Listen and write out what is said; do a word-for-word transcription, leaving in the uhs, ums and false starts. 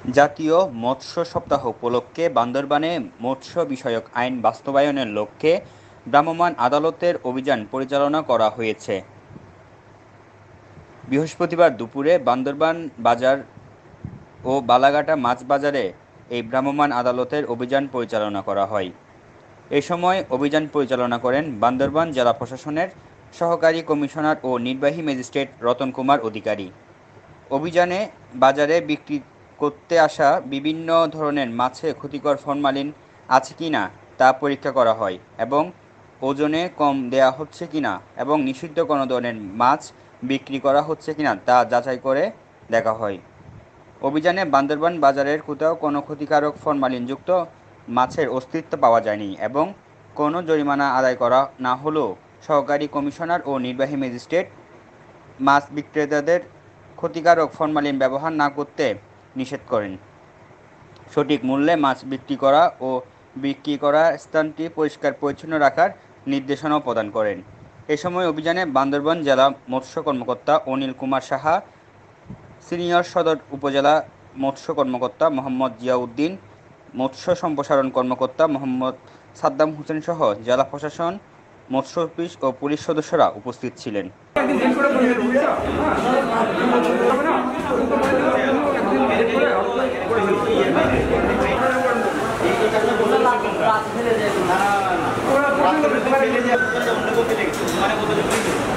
জাতীয় মৎস্য সপ্তাহ উপলক্ষে বান্দরবানে মৎস্য বিষয়ক আইন বাস্তবায়নের লক্ষ্যে ভ্রাম্যমাণ আদালতের অভিযান পরিচালনা করা হয়েছে। বৃহস্পতিবার দুপুরে বান্দরবান বাজার ও বালাঘাটা মাছ বাজারে এই ভ্রাম্যমাণ আদালতের অভিযান পরিচালনা করা হয়। এ সময় অভিযান পরিচালনা করেন বান্দরবান জেলা প্রশাসনের সহকারী কমিশনার ও নির্বাহী ম্যাজিস্ট্রেট রতন কুমার অধিকারী। অভিযানে বাজারে বিক্রি করতে আসা বিভিন্ন ধরনের মাছে ক্ষতিকর ফরমালিন আছে কিনা তা পরীক্ষা করা হয় এবং ওজনে কম দেয়া হচ্ছে কিনা এবং নিষিদ্ধ কোনো ধরনের মাছ বিক্রি করা হচ্ছে কিনা তা যাচাই করে দেখা হয়। অভিযানে বান্দরবান বাজারের কোথাও কোনো ক্ষতিকারক ফরমালিনযুক্ত মাছের অস্তিত্ব পাওয়া যায়নি এবং কোনো জরিমানা আদায় করা না হলেও সহকারী কমিশনার ও নির্বাহী ম্যাজিস্ট্রেট মাছ বিক্রেতাদের ক্ষতিকারক ফরমালিন ব্যবহার না করতে নিষেধ করেন। সঠিক মূল্যে মাছ বিক্রি করা ও বিক্রি করা স্থানটি পরিষ্কার পরিচ্ছন্ন রাখার নির্দেশনাও প্রদান করেন। এ সময় অভিযানে বান্দরবান জেলা মৎস্য কর্মকর্তা অনিল কুমার সাহা, সিনিয়র সদর উপজেলা মৎস্য কর্মকর্তা মোহাম্মদ জিয়াউদ্দিন, মৎস্য সম্প্রসারণ কর্মকর্তা মোহাম্মদ সাদ্দাম হোসেন সহ জেলা প্রশাসন, মৎস্য অফিস ও পুলিশ সদস্যরা উপস্থিত ছিলেন। ওরা